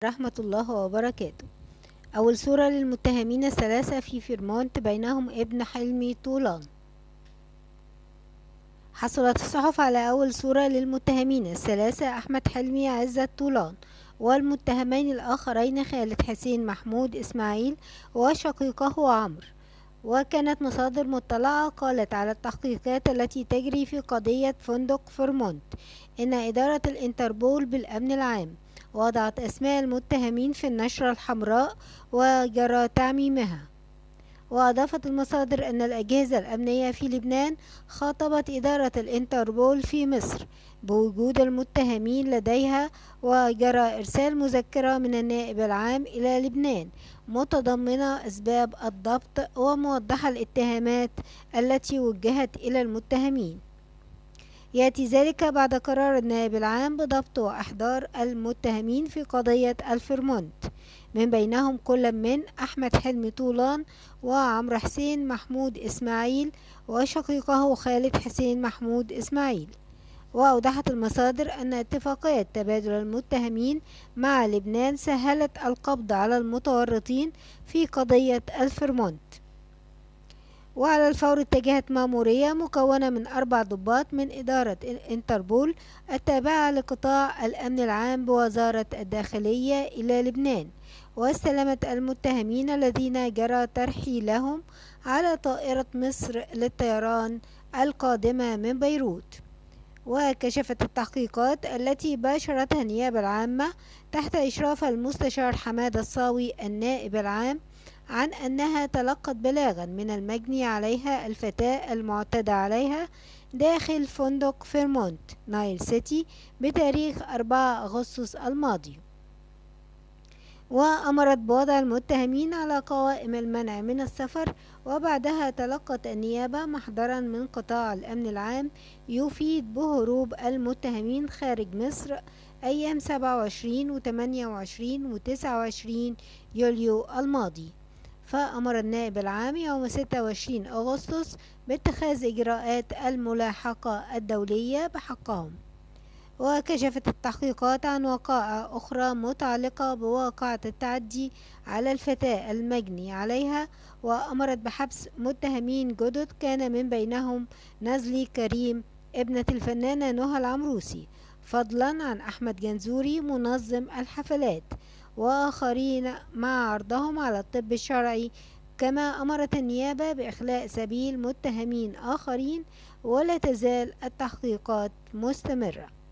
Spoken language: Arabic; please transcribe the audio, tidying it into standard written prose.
رحمة الله وبركاته. أول صورة للمتهمين الثلاثة في فيرمونت بينهم ابن حلمي طولان. حصلت الصحف على أول صورة للمتهمين الثلاثة أحمد حلمي عزت طولان والمتهمين الآخرين خالد حسين محمود إسماعيل وشقيقه عمرو. وكانت مصادر مطلعة قالت على التحقيقات التي تجري في قضية فندق فيرمونت إن إدارة الانتربول بالأمن العام وضعت أسماء المتهمين في النشرة الحمراء وجرى تعميمها. وأضافت المصادر أن الأجهزة الأمنية في لبنان خاطبت إدارة الانتربول في مصر بوجود المتهمين لديها، وجرى إرسال مذكرة من النائب العام إلى لبنان متضمنة أسباب الضبط وموضحة الاتهامات التي وجهت إلى المتهمين. يأتي ذلك بعد قرار النائب العام بضبط وإحضار المتهمين في قضية الفيرمونت، من بينهم كل من أحمد حلمي طولان وعمرو حسين محمود إسماعيل وشقيقه خالد حسين محمود إسماعيل. وأوضحت المصادر أن اتفاقية تبادل المتهمين مع لبنان سهلت القبض على المتورطين في قضية الفيرمونت. وعلى الفور اتجهت مأمورية مكونة من 4 ضباط من إدارة الانتربول التابعة لقطاع الأمن العام بوزارة الداخلية إلى لبنان، واستلمت المتهمين الذين جرى ترحيلهم على طائرة مصر للطيران القادمة من بيروت. وكشفت التحقيقات التي باشرتها النيابة العامة تحت إشراف المستشار حمادة الصاوي النائب العام عن أنها تلقت بلاغا من المجني عليها الفتاة المعتدى عليها داخل فندق فيرمونت نايل سيتي بتاريخ 4 أغسطس الماضي، وأمرت بوضع المتهمين على قوائم المنع من السفر. وبعدها تلقت النيابة محضرا من قطاع الأمن العام يفيد بهروب المتهمين خارج مصر أيام 27 و28 و29 يوليو الماضي. فأمر النائب العام يوم 26 أغسطس باتخاذ إجراءات الملاحقة الدولية بحقهم. وكشفت التحقيقات عن وقائع أخرى متعلقة بواقعة التعدي على الفتاة المجني عليها، وأمرت بحبس متهمين جدد كان من بينهم نزلي كريم ابنة الفنانة نهى العمروسي، فضلا عن أحمد جنزوري منظم الحفلات وآخرين مع عرضهم على الطب الشرعي. كما أمرت النيابة بإخلاء سبيل متهمين آخرين، ولا تزال التحقيقات مستمرة.